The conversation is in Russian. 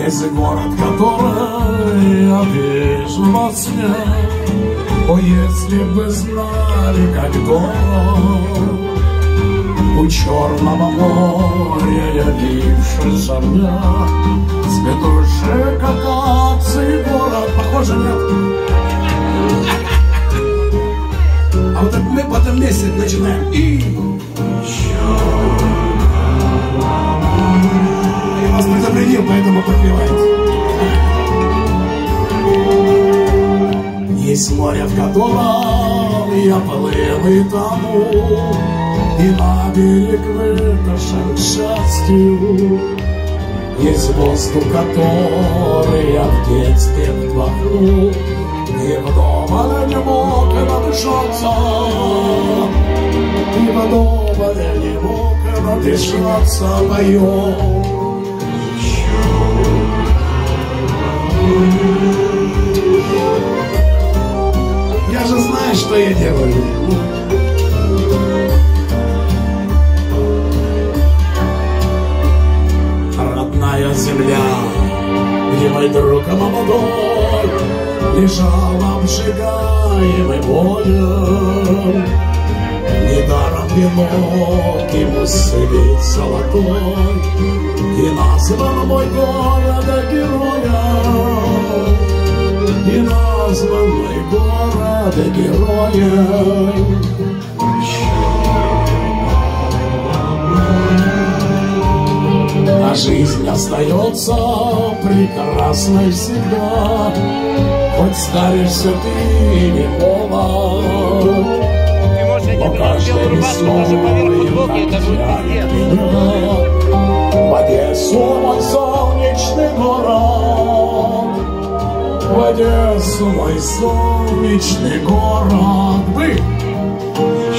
Есть город, который я вижу во сне. О, если бы знали, как дорог у Черного моря явившийся мне, цветущий, как акции город. Похоже, нет? А вот мы потом вместе начинаем. И я вас предупредил, поэтому пропивайте. Есть море, в котором я плыл и тону, и на берег вытащен к счастью. Есть воздух, который я в детстве вдохнул, и вдоволь не мог надышаться, и вдоволь не мог надышаться моем. Я же знаю, что я делаю. Родная земля, где мой друг молодой лежал обжигаемый боем. Недаром венок ему сыпет золотой, и назван мой город героем, и назван мой город героем. А жизнь остается прекрасной всегда, хоть старишься ты не молод. Но каждой весной, как тянет меня в Одессу мой солнечный город, в Одессу мой солнечный город. Вы!